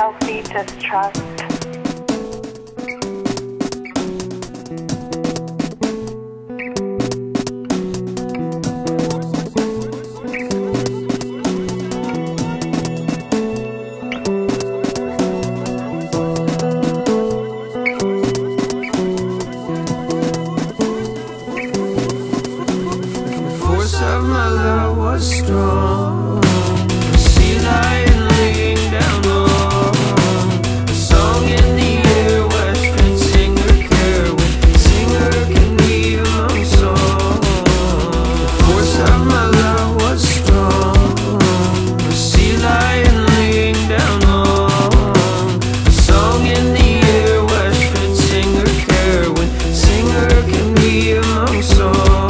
healthy distrust. Of my love was strong. A sea lion laying down long. A song in the air, western singer care. When singer can be among song. The force of my love was strong. A sea lion laying down long. A song in the air, western singer care. When singer can be among song.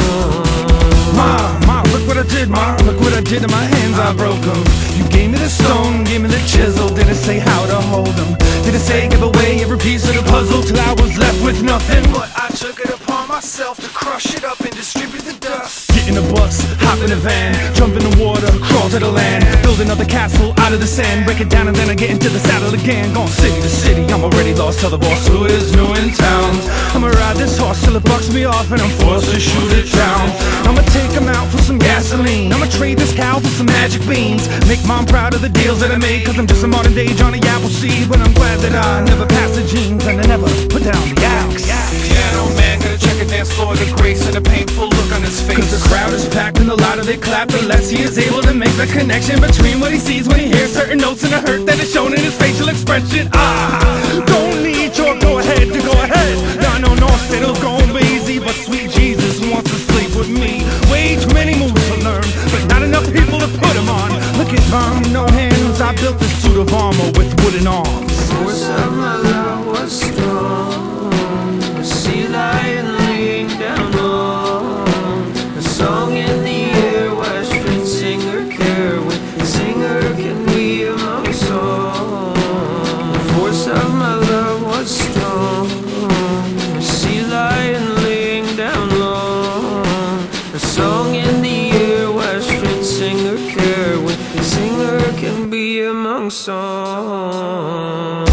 Look what I did to my hands, I broke them. You gave me the stone, gave me the chisel. Didn't say how to hold them. Didn't say give away every piece of the puzzle till I was left with nothing. But I took it upon myself to crush it up and distribute the dust. Get in a bus, hop in a van, jump in the water, crawl to the land, build another castle out of the sand, break it down and then I get into the saddle again. Going city to city, I'm already lost. Tell the boss who is new in town. I'ma ride this horse till it bucks me off and I'm forced to shoot it down. I'ma take him out for some gasoline. I'ma trade this cow for some magic beans. Make mom proud of the deals that I made, cause I'm just a modern day Johnny Appleseed. But I'm glad that I never passed the jeans and I never put down the axe. Piano man gonna check a dance floor, the grace and a painful look on his face. Cause the crowd is packed and the louder they clap, the less he is able to make the connection between what he sees when he hears certain notes and the hurt that is shown in his facial expression. Don't need your go ahead to go ahead. I know North said it was gonna be easy, but sweet Jesus wants to sleep with me. Way too many moves to learn, but not enough people to put him on. Look at mom, no hands, I built this suit of armor with wooden arms. The force of my love was strong. A sea lion laying down long. A song in the air, western singer care. When singer can be among song. The force of my love was strong. A sea lion laying down long. A song in the air, western singer care. When singer can be among song.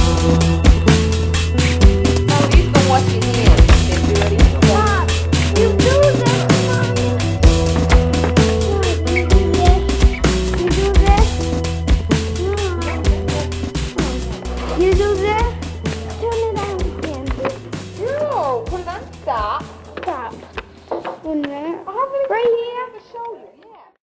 You do this? Turn it on again. No, put it on stop. Stop. 1 minute. How many Right here. to show you?